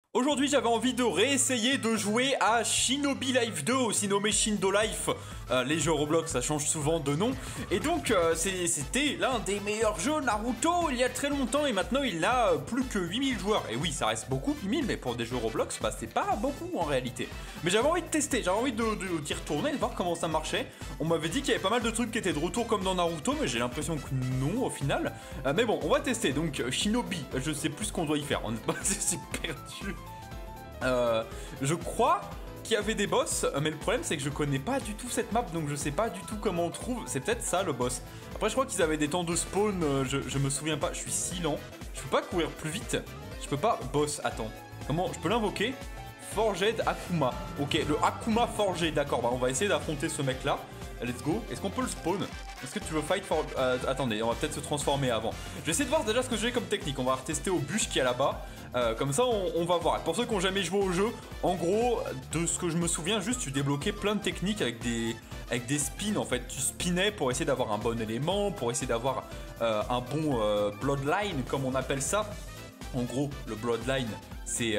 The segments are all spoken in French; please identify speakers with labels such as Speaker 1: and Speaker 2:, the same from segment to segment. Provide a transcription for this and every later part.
Speaker 1: Aujourd'hui, j'avais envie de réessayer de jouer à Shinobi Life 2, aussi nommé Shindo Life. Les jeux Roblox, ça change souvent de nom. Et donc, c'était l'un des meilleurs jeux Naruto il y a très longtemps. Et maintenant, il n'a plus que 8000 joueurs. Et oui, ça reste beaucoup, 8000, mais pour des jeux Roblox, bah, c'est pas beaucoup en réalité. Mais j'avais envie de tester, j'avais envie d'y retourner, de voir comment ça marchait. On m'avait dit qu'il y avait pas mal de trucs qui étaient de retour comme dans Naruto, mais j'ai l'impression que non au final. Mais bon, on va tester. Donc, Shinobi, je sais plus ce qu'on doit y faire. Honnêtement, c'est perdu. Je crois qu'il y avait des boss, mais le problème c'est que je connais pas du tout cette map, donc je sais pas du tout comment on trouve. C'est peut-être ça le boss. Après, je crois qu'ils avaient des temps de spawn, je me souviens pas, je suis si lent. Je peux pas courir plus vite. Je peux pas. Boss, attends. Comment je peux l'invoquer? Forged Akuma. Ok, le Akuma forgé, d'accord. Bah, on va essayer d'affronter ce mec là. Let's go. Est-ce qu'on peut le spawn? Est-ce que tu veux fight for... attendez, on va peut-être se transformer avant. Je vais essayer de voir déjà ce que j'ai comme technique. On va retester au bûche qui est là-bas. Comme ça, on va voir. Pour ceux qui n'ont jamais joué au jeu, en gros, de ce que je me souviens, juste tu débloquais plein de techniques avec des spins. En fait, tu spinais pour essayer d'avoir un bon élément, pour essayer d'avoir un bon bloodline, comme on appelle ça. En gros, le bloodline, c'est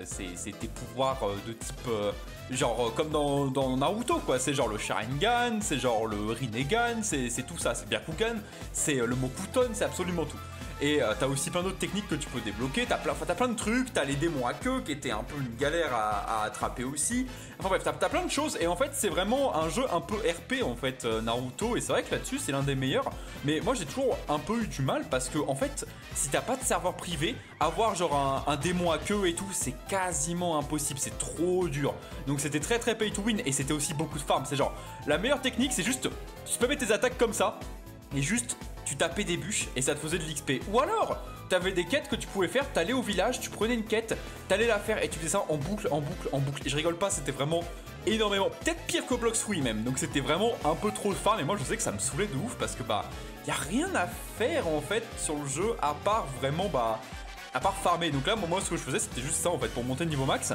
Speaker 1: tes pouvoirs de type... genre comme dans Naruto quoi, c'est genre le Sharingan, c'est genre le Rinnegan, c'est tout ça, c'est Byakugan, c'est le Mokuton, c'est absolument tout. Et t'as aussi plein d'autres techniques que tu peux débloquer, t'as plein de trucs, t'as les démons à queue qui étaient un peu une galère à attraper aussi. Enfin bref, t'as plein de choses et en fait c'est vraiment un jeu un peu RP en fait Naruto, et c'est vrai que là-dessus c'est l'un des meilleurs. Mais moi j'ai toujours un peu eu du mal parce que en fait si t'as pas de serveur privé, avoir genre un démon à queue et tout c'est quasiment impossible, c'est trop dur. Donc c'était très pay to win et c'était aussi beaucoup de farm. C'est genre la meilleure technique c'est juste tu peux mettre tes attaques comme ça et juste tu tapais des bûches et ça te faisait de l'XP. Ou alors, t'avais des quêtes que tu pouvais faire, t'allais au village, tu prenais une quête, t'allais la faire et tu faisais ça en boucle. Et je rigole pas, c'était vraiment énormément, peut-être pire que Blox Free même. Donc c'était vraiment un peu trop de farm et moi je sais que ça me saoulait de ouf parce que bah, y a rien à faire en fait sur le jeu à part vraiment à part farmer. Donc là moi ce que je faisais c'était juste ça en fait pour monter le niveau max.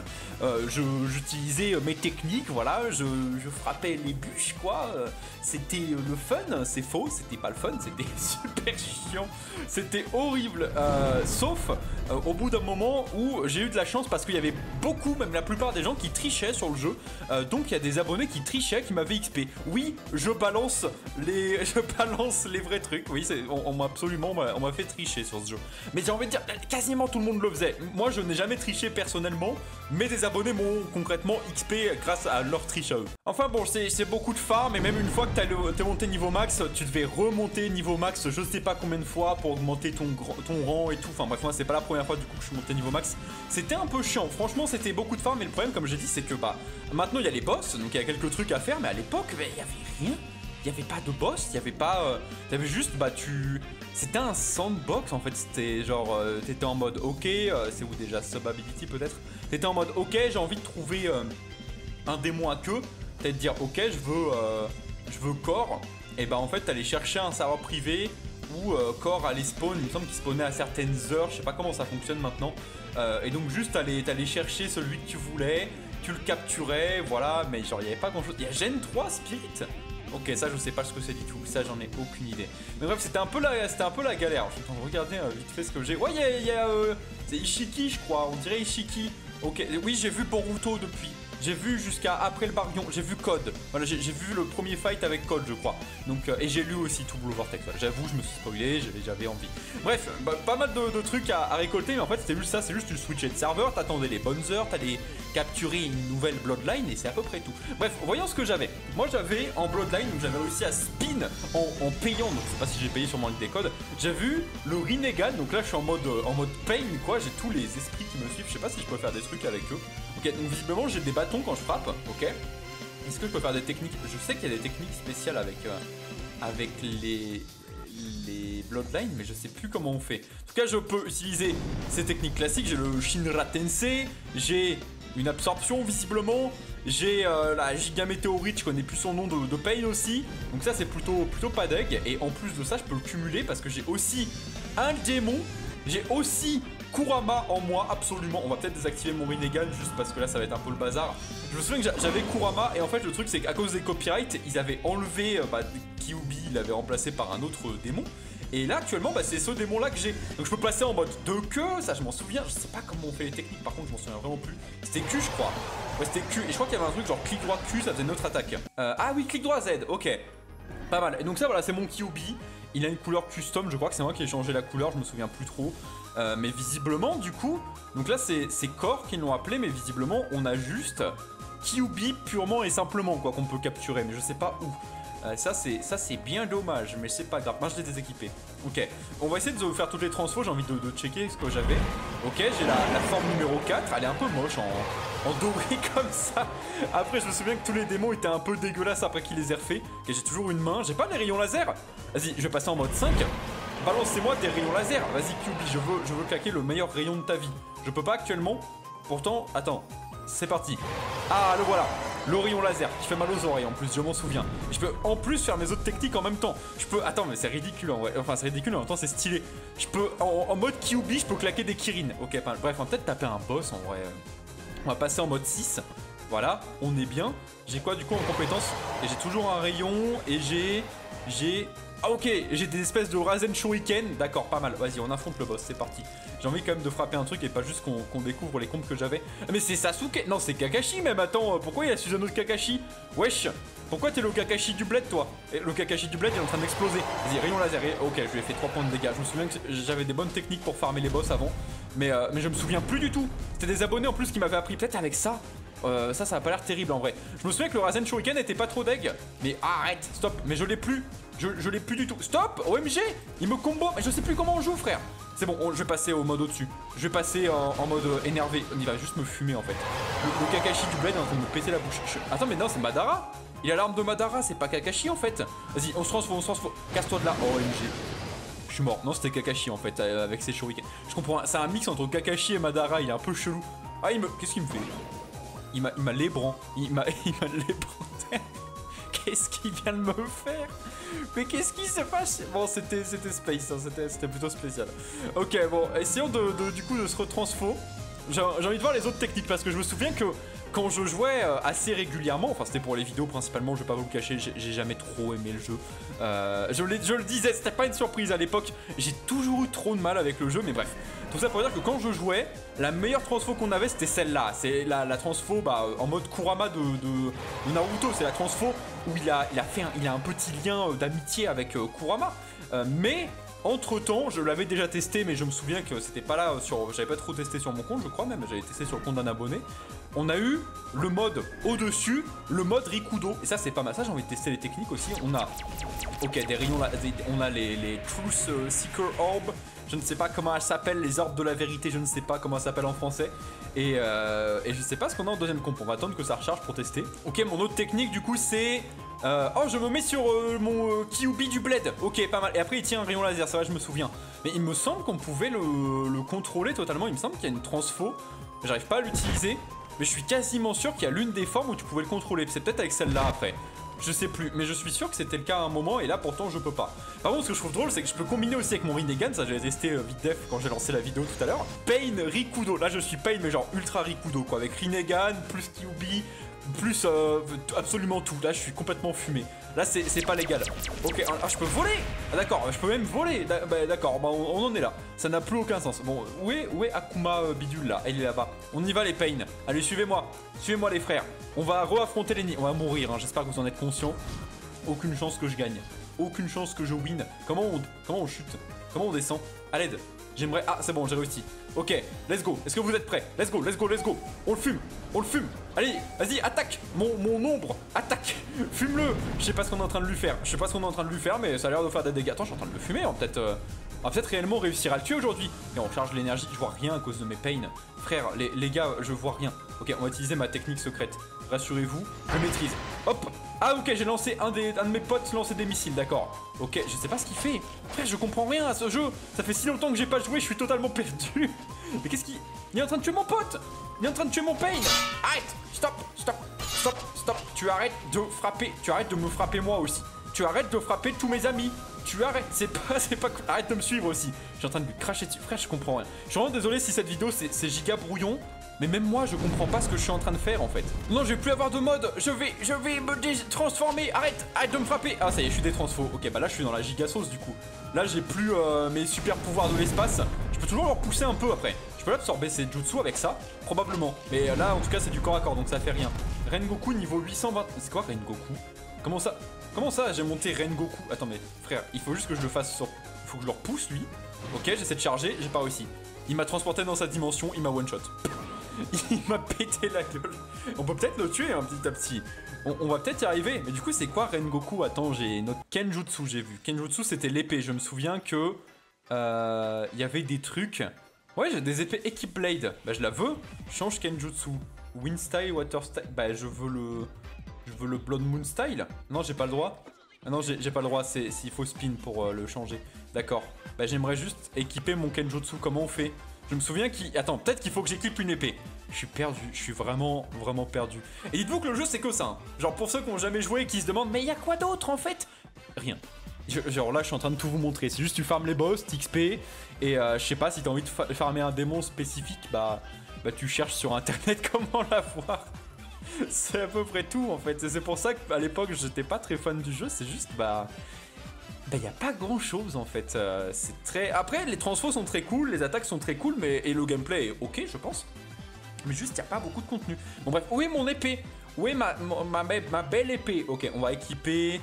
Speaker 1: J'utilisais mes techniques, voilà, je frappais les bûches quoi. C'était le fun, c'est faux, c'était pas le fun, c'était super chiant, c'était horrible. Sauf au bout d'un moment où j'ai eu de la chance parce qu'il y avait beaucoup, même la plupart des gens qui trichaient sur le jeu. Donc il y a des abonnés qui trichaient, qui m'avaient XP. Oui, je balance les vrais trucs. Oui, on m'a fait tricher sur ce jeu. Mais j'ai envie de dire quasiment tout le monde le faisait. Moi je n'ai jamais triché personnellement, mais des abonnés m'ont concrètement XP grâce à leur triche à eux. Enfin bon, c'est beaucoup de farm, et même une fois que t'es monté niveau max, tu devais remonter niveau max je sais pas combien de fois pour augmenter ton rang et tout. Enfin bref, moi c'est pas la première fois du coup que je suis monté niveau max. C'était un peu chiant, franchement c'était beaucoup de farm, mais le problème comme j'ai dit c'est que bah maintenant il y a les boss, donc il y a quelques trucs à faire, mais à l'époque il y avait rien. Il n'y avait pas de boss, il n'y avait pas... t'avais juste, bah c'était un sandbox en fait, c'était genre... t'étais en mode ok, c'est où déjà Subability peut-être. T'étais en mode ok, j'ai envie de trouver un démon à queue, peut-être dire ok, je veux Core. Et bah en fait t'allais chercher un serveur privé où Core allait spawn, il me semble qu'il spawnait à certaines heures, je sais pas comment ça fonctionne maintenant. Et donc juste t'allais chercher celui que tu voulais, tu le capturais, voilà, mais genre il n'y avait pas grand chose. Il y a Gen 3 Spirit. Ok, ça je sais pas ce que c'est du tout, ça j'en ai aucune idée. Mais bref, c'était un peu la galère. Je suis en train de regarder vite fait ce que j'ai. Ouais, c'est Ishiki, je crois, on dirait Ishiki. Ok, oui, j'ai vu Boruto depuis. J'ai vu jusqu'à après le Baryon, j'ai vu Code. Voilà, j'ai vu le premier fight avec Code, je crois. Donc, et j'ai lu aussi tout Blue Vortex. J'avoue, je me suis spoilé, j'avais envie. Bref, pas mal de trucs à récolter, mais en fait, c'était juste ça. C'est juste tu switchais de serveur, t'attendais les bonnes heures, t'allais capturer une nouvelle Bloodline, et c'est à peu près tout. Bref, voyons ce que j'avais. Moi, j'avais en Bloodline, donc j'avais réussi à spin en payant. Donc, je sais pas si j'ai payé sur mon des codes. J'ai vu le Rinnegan, donc là, je suis en mode pain, quoi. J'ai tous les esprits qui me suivent. Je sais pas si je peux faire des trucs avec eux. Ok, donc visiblement j'ai des bâtons quand je frappe, ok. Est-ce que je peux faire des techniques? Je sais qu'il y a des techniques spéciales avec les Bloodlines, mais je sais plus comment on fait. En tout cas, je peux utiliser ces techniques classiques. J'ai le Shinra Tensei, j'ai une absorption visiblement, j'ai la Giga Météorite, je connais plus son nom de Pain aussi. Donc ça c'est plutôt pas deg. Et en plus de ça, je peux le cumuler parce que j'ai aussi un démon, j'ai aussi Kurama en moi, absolument. On va peut-être désactiver mon Rinnegan juste parce que là ça va être un peu le bazar. Je me souviens que j'avais Kurama et en fait le truc c'est qu'à cause des copyrights, ils avaient enlevé Kyuubi, il l'avait remplacé par un autre démon. Et là actuellement bah, c'est ce démon là que j'ai. Donc je peux passer en mode 2 queues, ça je m'en souviens, je sais pas comment on fait les techniques par contre je m'en souviens vraiment plus. C'était Q je crois. Ouais c'était Q et je crois qu'il y avait un truc genre clic droit Q ça faisait notre attaque. Ah oui clic droit Z, ok. Pas mal. Et donc ça voilà c'est mon Kyuubi. Il a une couleur custom, je crois que c'est moi qui ai changé la couleur, je me souviens plus trop. Mais visiblement du coup, donc là c'est Core qui l'ont appelé, mais visiblement on a juste Kyuubi purement et simplement quoi qu'on peut capturer, mais je sais pas où. Ça c'est bien dommage, mais c'est pas grave, moi je l'ai déséquipé. Ok, on va essayer de faire toutes les transfos, j'ai envie de checker ce que j'avais. Ok, j'ai la forme numéro 4, elle est un peu moche en doré comme ça. Après je me souviens que tous les démons étaient un peu dégueulasses après qu'ils les aient refaits. Ok, j'ai toujours une main, j'ai pas les rayons laser. Vas-y, je vais passer en mode 5. Balancez-moi des rayons laser, vas-y Kyuubi, je veux claquer le meilleur rayon de ta vie. Je peux pas actuellement, pourtant, attends. C'est parti. Ah, le voilà. Le rayon laser qui fait mal aux oreilles en plus, je m'en souviens. Et je peux en plus faire mes autres techniques en même temps. Je peux... Attends, mais c'est ridicule en vrai. Enfin, c'est ridicule, mais en même temps, c'est stylé. Je peux... En mode Kyuubi, je peux claquer des Kirin. Ok, bref, on va peut-être taper un boss en vrai. On va passer en mode 6. Voilà, on est bien. J'ai quoi du coup en compétence? Et j'ai toujours un rayon. Et j'ai... Ah ok, j'ai des espèces de Rasen Shuriken. D'accord, pas mal. Vas-y, on affronte le boss, c'est parti. J'ai envie quand même de frapper un truc et pas juste qu'on découvre les combos que j'avais. Mais c'est Sasuke. Non, c'est Kakashi même. Attends, pourquoi il a Susanoo de Kakashi? Wesh, pourquoi t'es le Kakashi du bled toi? Et le Kakashi du bled il est en train d'exploser. Vas-y, rayon laser. Ok, je lui ai fait 3 points de dégâts. Je me souviens que j'avais des bonnes techniques pour farmer les boss avant. Mais je me souviens plus du tout. C'était des abonnés en plus qui m'avaient appris. Peut-être avec ça. Ça a pas l'air terrible en vrai. Je me souviens que le Rasen Shuriken était pas trop deg. Mais arrête, stop. Mais je l'ai plus. Je l'ai plus du tout. Stop, OMG. Il me combo. Mais je sais plus comment on joue, frère. C'est bon, je vais passer au mode au-dessus. Je vais passer en mode énervé. Il va juste me fumer en fait. Le Kakashi du bled est en train de me péter la bouche. Attends, mais non, c'est Madara. Il a l'arme de Madara, c'est pas Kakashi en fait. Vas-y, on se transforme, Casse-toi de là. OMG. Je suis mort. Non, c'était Kakashi en fait, avec ses shurikens. Je comprends. C'est un mix entre Kakashi et Madara. Il est un peu chelou. Ah, qu'est-ce qu'il me fait? Il m'a lébran. Il m'a lébran. Qu'est-ce qu'il vient de me faire? Mais qu'est-ce qui se passe? Bon, c'était space, hein, c'était plutôt spécial. Ok, bon, essayons du coup de se retransfo. J'ai envie de voir les autres techniques parce que je me souviens que quand je jouais assez régulièrement, enfin c'était pour les vidéos principalement, je vais pas vous le cacher, j'ai jamais trop aimé le jeu. Je le disais, c'était pas une surprise à l'époque, j'ai toujours eu trop de mal avec le jeu, mais bref. Tout ça pour dire que quand je jouais, la meilleure transfo qu'on avait c'était celle-là. C'est la transfo en mode Kurama de Naruto, c'est la transfo où il a un petit lien d'amitié avec Kurama. Mais entre temps, je l'avais déjà testé, mais je me souviens que c'était pas là j'avais pas trop testé sur mon compte, je crois même, j'avais testé sur le compte d'un abonné. On a eu le mode au-dessus, le mode Rikudo, et ça c'est pas mal. Ça j'ai envie de tester les techniques aussi. On a, ok, des rayons là, on a les Truth Seeker Orb. Je ne sais pas comment elles s'appellent, les orbes de la vérité, je ne sais pas comment elles s'appellent en français. Et je sais pas ce qu'on a en deuxième comp, on va attendre que ça recharge pour tester. Ok, mon autre technique du coup c'est... oh, je me mets sur mon Kyuubi du bled. Ok, pas mal. Et après il tient un rayon laser, ça va, je me souviens. Mais il me semble qu'on pouvait le contrôler totalement. Il me semble qu'il y a une transfo. J'arrive pas à l'utiliser. Mais je suis quasiment sûr qu'il y a l'une des formes où tu pouvais le contrôler. C'est peut-être avec celle-là après. Je sais plus, mais je suis sûr que c'était le cas à un moment et là pourtant je peux pas. Par contre ce que je trouve drôle c'est que je peux combiner aussi avec mon Rinnegan, ça j'avais testé vite def quand j'ai lancé la vidéo tout à l'heure. Pain Rikudo, là je suis Pain mais genre ultra Rikudo quoi, avec Rinnegan, plus Kyuubi, plus absolument tout. Là je suis complètement fumé. Là c'est pas légal. Ok, ah, je peux voler. Ah d'accord, je peux même voler. D'accord, bah, on en est là. Ça n'a plus aucun sens. Bon, où est Akuma Bidule là? Elle est là-bas. On y va les Pain. Allez, suivez-moi. Suivez-moi les frères. On va re-affronter l'ennemi. On va mourir, hein. J'espère que vous en êtes conscients. Aucune chance que je gagne. Aucune chance que je win. Comment on chute? Comment on descend? À l'aide. J'aimerais... Ah, c'est bon, j'ai réussi. Ok, let's go. Est-ce que vous êtes prêts? Let's go, let's go, let's go. On le fume. On le fume. Allez, vas-y, attaque. Mon ombre, attaque. Fume-le. Je sais pas ce qu'on est en train de lui faire. Je sais pas ce qu'on est en train de lui faire, mais ça a l'air de faire des dégâts. Attends, je suis en train de le fumer. On va peut-être réellement réussir à le tuer aujourd'hui. Et on charge l'énergie. Je vois rien à cause de mes pains. Frère, les gars, je vois rien. Ok, on va utiliser ma technique secrète. Rassurez-vous, je maîtrise. Hop. Ah ok, j'ai lancé un de mes potes lancer des missiles, d'accord. Ok, je sais pas ce qu'il fait. Frère, je comprends rien à ce jeu. Ça fait si longtemps que j'ai pas joué, je suis totalement perdu. Mais qu'est-ce qu'il... Il est en train de tuer mon pote. Il est en train de tuer mon pain. Arrête. Stop, stop, stop, stop. Tu arrêtes de frapper. Tu arrêtes de me frapper moi aussi. Tu arrêtes de frapper tous mes amis. Tu arrêtes, c'est pas cool. Arrête de me suivre aussi. Je suis en train de lui cracher dessus. Frère, je comprends rien. Je suis vraiment désolé si cette vidéo c'est giga brouillon. Mais même moi, je comprends pas ce que je suis en train de faire en fait. Non, je vais plus avoir de mode. Je vais me transformer. Arrête de me frapper. Ah, ça y est, je suis détransfo. Ok, bah là, je suis dans la giga sauce du coup. Là, j'ai plus mes super pouvoirs de l'espace. Je peux toujours leur pousser un peu après. Je peux l'absorber ces jutsu avec ça, probablement. Mais là, en tout cas, c'est du corps à corps, donc ça fait rien. Rengoku niveau 820. C'est quoi Rengoku? Comment ça j'ai monté Rengoku? Attends, mais frère, il faut juste que je le fasse sur. Faut que je le repousse lui. Ok, j'essaie de charger, j'ai pas réussi. Il m'a transporté dans sa dimension, il m'a one shot. Il m'a pété la gueule. On peut peut-être le tuer petit à petit. On va peut-être y arriver. Mais du coup, c'est quoi Rengoku? Attends, j'ai notre Kenjutsu, j'ai vu. Kenjutsu, c'était l'épée. Je me souviens que il y avait des trucs. Ouais, j'ai des épées Equip Blade. Bah, je la veux. Change Kenjutsu. Wind Style, Water Style. Bah, je veux le Blood Moon Style. Non, j'ai pas le droit. Ah non, j'ai pas le droit. S'il faut spin pour le changer. D'accord. Bah, j'aimerais juste équiper mon Kenjutsu. Comment on fait? Je me souviens qu'il... Attends, peut-être qu'il faut que j'équipe une épée. Je suis perdu, je suis vraiment perdu. Et dites-vous que le jeu c'est que ça. Hein. Genre pour ceux qui n'ont jamais joué et qui se demandent mais il y a quoi d'autre en fait? Rien. Genre là je suis en train de tout vous montrer. C'est juste tu farmes les boss, t'XP. Et je sais pas si t'as envie de farmer un démon spécifique, bah tu cherches sur internet comment l'avoir. C'est à peu près tout en fait. C'est pour ça qu'à l'époque j'étais pas très fan du jeu. C'est juste y a pas grand chose en fait. C'est très. Après les transfos sont très cool, les attaques sont très cool, mais et le gameplay est ok je pense. Mais juste, il n'y a pas beaucoup de contenu. Bon bref, où est mon épée? Où est ma belle épée? Ok, on va équiper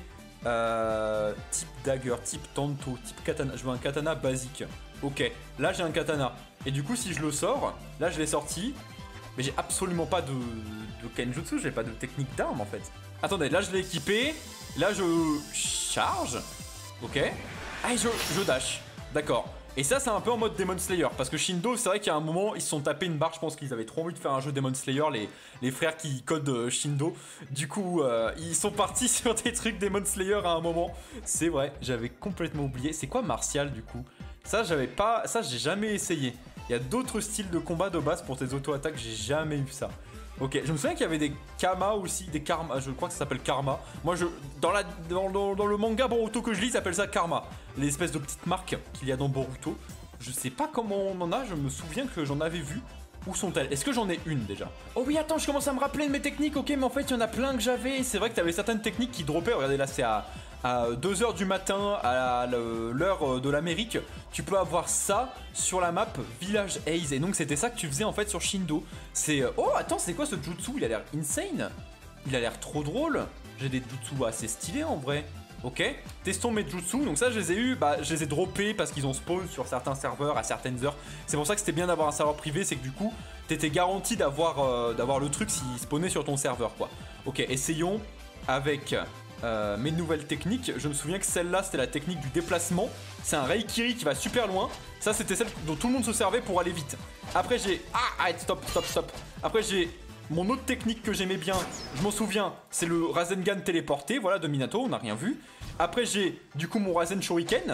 Speaker 1: type dagger, type tanto, type katana. Je veux un katana basique. Ok, là j'ai un katana. Et du coup, si je le sors, là je l'ai sorti. Mais j'ai absolument pas de kenjutsu, j'ai pas de technique d'arme en fait. Attendez, là je l'ai équipé. Là je charge. Ok. Ah, et je dash. D'accord. Et ça, c'est un peu en mode Demon Slayer. Parce que Shindo, c'est vrai qu'il y a un moment, ils se sont tapés une barre. Je pense qu'ils avaient trop envie de faire un jeu Demon Slayer, les frères qui codent Shindo. Du coup, ils sont partis sur des trucs Demon Slayer à un moment. C'est vrai, j'avais complètement oublié. C'est quoi Martial, du coup? Ça, j'ai jamais essayé. Il y a d'autres styles de combat de base pour tes auto-attaques, j'ai jamais eu ça. Ok, je me souviens qu'il y avait des Kama aussi, des Karma, je crois que ça s'appelle Karma. Moi, dans le manga Boruto que je lis, ça s'appelle ça Karma. Les espèces de petites marques qu'il y a dans Boruto. Je sais pas comment on en a, je me souviens que j'en avais vu. Où sont-elles? Est-ce que j'en ai une déjà? Oh oui, attends, je commence à me rappeler de mes techniques, ok, mais en fait, il y en a plein que j'avais. C'est vrai que t'avais certaines techniques qui droppaient. Regardez, là, c'est à 2h du matin, à l'heure de l'Amérique. Tu peux avoir ça sur la map Village Haze. Et donc, c'était ça que tu faisais en fait sur Shindo. C'est. Oh, attends, c'est quoi ce jutsu? Il a l'air insane. Il a l'air trop drôle. J'ai des jutsu assez stylés en vrai. Ok, testons mes jutsu. Donc ça, je les ai eu, je les ai droppés parce qu'ils ont spawn sur certains serveurs à certaines heures. C'est pour ça que c'était bien d'avoir un serveur privé, c'est que du coup, t'étais garanti d'avoir le truc s'il spawnait sur ton serveur, quoi. Ok, essayons avec mes nouvelles techniques. Je me souviens que celle-là, c'était la technique du déplacement. C'est un Reikiri qui va super loin. Ça, c'était celle dont tout le monde se servait pour aller vite. Après, j'ai... Ah, arrête, stop. Après, j'ai... Mon autre technique que j'aimais bien, je m'en souviens, c'est le Rasengan téléporté, voilà, de Minato, on n'a rien vu. Après, j'ai du coup mon Rasen Shuriken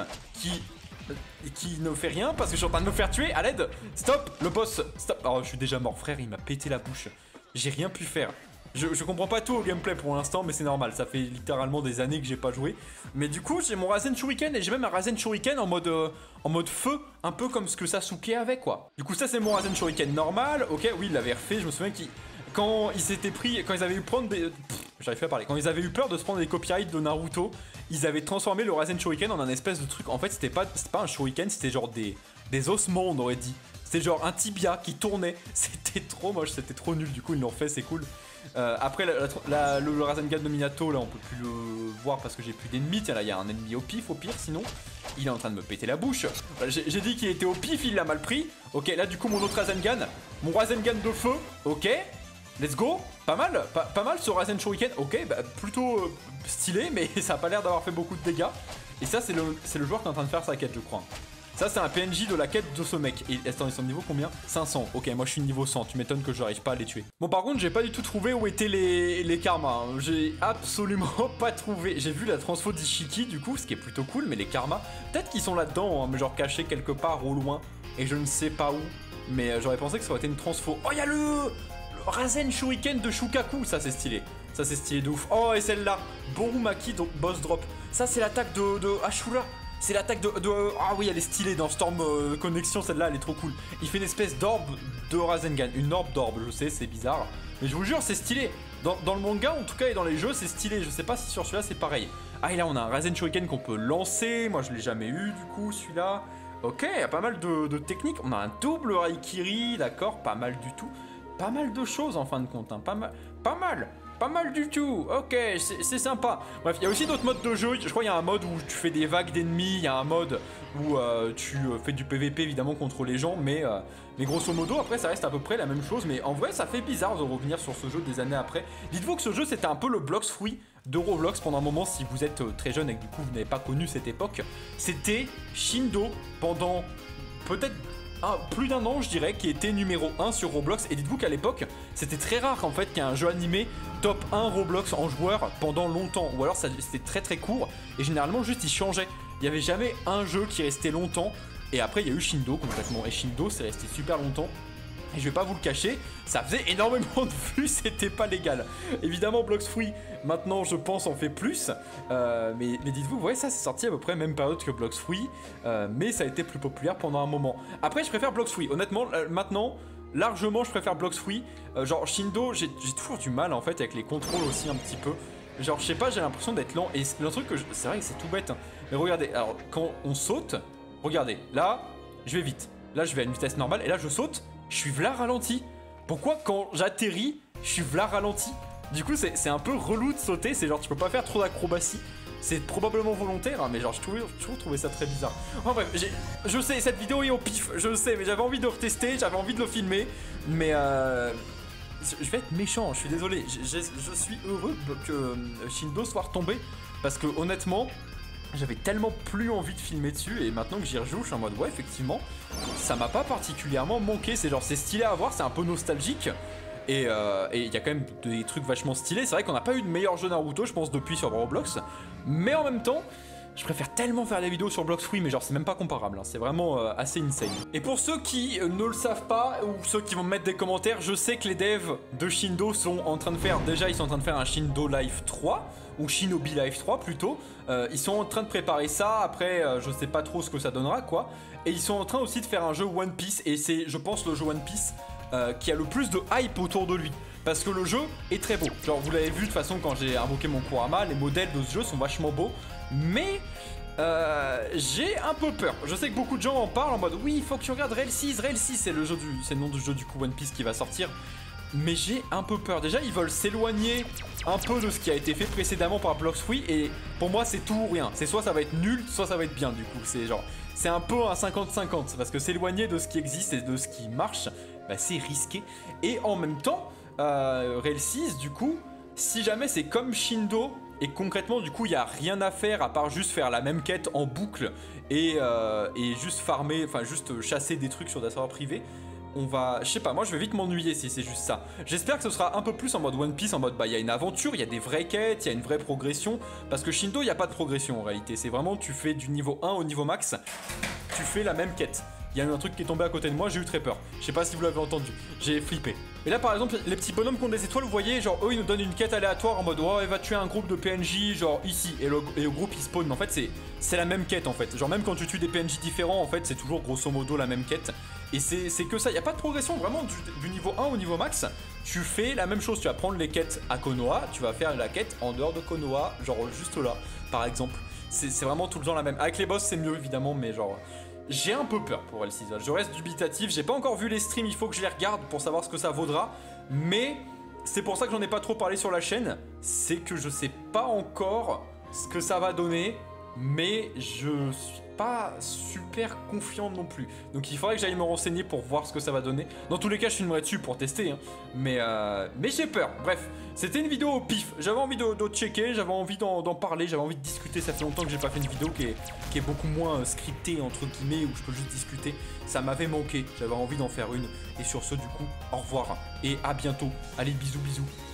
Speaker 1: qui ne fait rien parce que je suis en train de me faire tuer, à l'aide. Stop, le boss, stop. Oh, je suis déjà mort, frère, il m'a pété la bouche. J'ai rien pu faire. Je comprends pas tout au gameplay pour l'instant, mais c'est normal, ça fait littéralement des années que j'ai pas joué. Mais du coup, j'ai mon Rasen Shuriken et j'ai même un Rasen Shuriken en mode feu, un peu comme ce que Sasuke avait, quoi. Du coup, ça, c'est mon Rasen Shuriken normal. Ok, oui, il l'avait refait, je me souviens qu'il... Quand ils avaient eu Quand ils avaient eu peur de se prendre des copyrights de Naruto, ils avaient transformé le Rasen Shuriken en un espèce de truc. En fait, c'était pas un Shuriken, c'était genre des ossements, on aurait dit. C'était genre un tibia qui tournait. C'était trop moche, c'était trop nul. Du coup, ils l'ont fait, c'est cool. Après, le Rasengan de Minato, là, on peut plus le voir parce que j'ai plus d'ennemis. Tiens, là, il y a un ennemi au pif, au pire, sinon. Il est en train de me péter la bouche. J'ai dit qu'il était au pif, il l'a mal pris. Ok, là, du coup, mon autre Rasengan. Mon Rasengan de feu. Ok. Let's go. Pas mal ce Rasen Shuriken. Ok, plutôt stylé, mais ça a pas l'air d'avoir fait beaucoup de dégâts. Et ça, c'est le joueur qui est en train de faire sa quête, je crois. Ça, c'est un PNJ de la quête de ce mec. Et attends, ils sont niveau combien? 500. Ok, moi je suis niveau 100. Tu m'étonnes que je n'arrive pas à les tuer. Bon, par contre, j'ai pas du tout trouvé où étaient les karmas. Hein. J'ai absolument pas trouvé. J'ai vu la transfo d'Ishiki, du coup, ce qui est plutôt cool. Mais les karmas, peut-être qu'ils sont là-dedans, hein, mais genre cachés quelque part au loin. Et je ne sais pas où. Mais j'aurais pensé que ça aurait été une transfo. Oh, il y a le Rasen Shuriken de Shukaku. Ça, c'est stylé. Ça, c'est stylé de ouf. Oh, et celle-là. Borumaki boss drop. Ça, c'est l'attaque de Ashura. C'est l'attaque de... Ah oui, elle est stylée dans Storm Connection, celle-là, elle est trop cool. Il fait une espèce d'orbe de Rasengan. Une orbe d'orbe, je sais, c'est bizarre. Mais je vous jure, c'est stylé. Dans le manga, en tout cas, et dans les jeux, c'est stylé. Je sais pas si sur celui-là, c'est pareil. Ah, et là, on a un Rasen Shuriken qu'on peut lancer. Moi, je l'ai jamais eu, du coup, celui-là. Ok, il y a pas mal de techniques. On a un double Raikiri, d'accord, pas mal du tout. Pas mal de choses, en fin de compte, hein. Pas mal du tout, ok, c'est sympa. Bref, il y a aussi d'autres modes de jeu. Je crois qu'il y a un mode où tu fais des vagues d'ennemis. Il y a un mode où tu fais du PVP évidemment contre les gens. Mais grosso modo, après, ça reste à peu près la même chose. Mais en vrai, ça fait bizarre de revenir sur ce jeu des années après. Dites-vous que ce jeu, c'était un peu le Blox Fruit de Roblox pendant un moment. Si vous êtes très jeune et que du coup, vous n'avez pas connu cette époque. C'était Shindo pendant peut-être... plus d'un an je dirais, qui était numéro 1 sur Roblox. Et dites-vous qu'à l'époque c'était très rare en fait qu'il y ait un jeu animé top 1 Roblox en joueur pendant longtemps. Ou alors c'était très très court. Et généralement juste il changeait. Il n'y avait jamais un jeu qui restait longtemps. Et après il y a eu Shindo complètement. Et Shindo c'est resté super longtemps. Et je vais pas vous le cacher, ça faisait énormément de vues, c'était pas légal. Évidemment, Blox Fruit, maintenant je pense en fait plus. Mais dites-vous, ouais, ça c'est sorti à peu près même période que Blox Fruit. Mais ça a été plus populaire pendant un moment. Après, je préfère Blox Fruit. Honnêtement, maintenant, largement, je préfère Blox Fruit. Genre, Shindo, j'ai toujours du mal en fait avec les contrôles aussi un petit peu. Genre, je sais pas, j'ai l'impression d'être lent. Et le truc que c'est vrai que c'est tout bête. Hein. Mais regardez, alors quand on saute, regardez, là, je vais vite. Là, je vais à une vitesse normale et là, je saute. Je suis v'là ralenti. Pourquoi quand j'atterris, je suis v'là ralenti? Du coup, c'est un peu relou de sauter. C'est genre, tu peux pas faire trop d'acrobatie. C'est probablement volontaire, hein, mais genre, j'ai toujours trouvé ça très bizarre. Enfin bref, je sais, cette vidéo est au pif, je sais, mais j'avais envie de le retester, j'avais envie de le filmer. Mais je vais être méchant, je suis désolé. Je suis heureux que Shindo soit retombé. Parce que honnêtement... J'avais tellement plus envie de filmer dessus et maintenant que j'y rejoue, je suis en mode ouais, effectivement, ça m'a pas particulièrement manqué. C'est genre, c'est stylé à voir, c'est un peu nostalgique et il y a quand même des trucs vachement stylés. C'est vrai qu'on n'a pas eu de meilleur jeu Naruto, je pense, depuis sur Roblox, mais en même temps, je préfère tellement faire des vidéos sur Blox Fruit, mais genre c'est même pas comparable, hein. C'est vraiment assez insane. Et pour ceux qui ne le savent pas, ou ceux qui vont me mettre des commentaires, je sais que les devs de Shindo sont en train de faire, déjà ils sont en train de faire un Shindo Life 3, ou Shinobi Life 3 plutôt. Ils sont en train de préparer ça, après je sais pas trop ce que ça donnera quoi. Et ils sont en train aussi de faire un jeu One Piece, et c'est je pense le jeu One Piece qui a le plus de hype autour de lui. Parce que le jeu est très beau. Genre vous l'avez vu de toute façon quand j'ai invoqué mon Kurama, les modèles de ce jeu sont vachement beaux. Mais j'ai un peu peur. Je sais que beaucoup de gens en parlent en mode oui, il faut que tu regardes Rail 6. Rail 6 c'est le nom du jeu du coup One Piece qui va sortir. Mais j'ai un peu peur. Déjà ils veulent s'éloigner un peu de ce qui a été fait précédemment par Blox Fruit. Et pour moi c'est tout ou rien. C'est soit ça va être nul, soit ça va être bien du coup. C'est genre, c'est un peu un 50-50. Parce que s'éloigner de ce qui existe et de ce qui marche, bah, c'est risqué. Et en même temps, Rail 6 du coup, si jamais c'est comme Shindo, et concrètement du coup il n'y a rien à faire à part juste faire la même quête en boucle et juste farmer, enfin juste chasser des trucs sur des serveurs privés, on va, je sais pas, moi je vais vite m'ennuyer si c'est juste ça. J'espère que ce sera un peu plus en mode One Piece, en mode bah il y a une aventure, il y a des vraies quêtes, il y a une vraie progression, parce que Shindo il n'y a pas de progression en réalité, c'est vraiment tu fais du niveau 1 au niveau max, tu fais la même quête. Il y a eu un truc qui est tombé à côté de moi, j'ai eu très peur. Je sais pas si vous l'avez entendu, j'ai flippé. Et là par exemple, les petits bonhommes qui ont des étoiles, vous voyez, genre eux ils nous donnent une quête aléatoire en mode oh il va tuer un groupe de PNJ genre ici, et le groupe il spawn. Mais en fait c'est la même quête en fait. Genre même quand tu tues des PNJ différents en fait c'est toujours grosso modo la même quête. Et c'est que ça, il n'y a pas de progression vraiment du niveau 1 au niveau max. Tu fais la même chose, tu vas prendre les quêtes à Konoha, tu vas faire la quête en dehors de Konoha, genre juste là par exemple. C'est vraiment tout le temps la même. Avec les boss c'est mieux évidemment, mais genre... J'ai un peu peur pour L6, je reste dubitatif, j'ai pas encore vu les streams, il faut que je les regarde pour savoir ce que ça vaudra. Mais c'est pour ça que j'en ai pas trop parlé sur la chaîne, c'est que je sais pas encore ce que ça va donner, mais je suis pas super confiant non plus. Donc il faudrait que j'aille me renseigner pour voir ce que ça va donner. Dans tous les cas je filmerai dessus pour tester, hein. Mais j'ai peur. Bref, c'était une vidéo au pif. J'avais envie de checker, j'avais envie d'en parler, j'avais envie de discuter. Ça fait longtemps que j'ai pas fait une vidéo qui est beaucoup moins scriptée entre guillemets, où je peux juste discuter. Ça m'avait manqué, j'avais envie d'en faire une. Et sur ce du coup, au revoir et à bientôt. Allez, bisous bisous.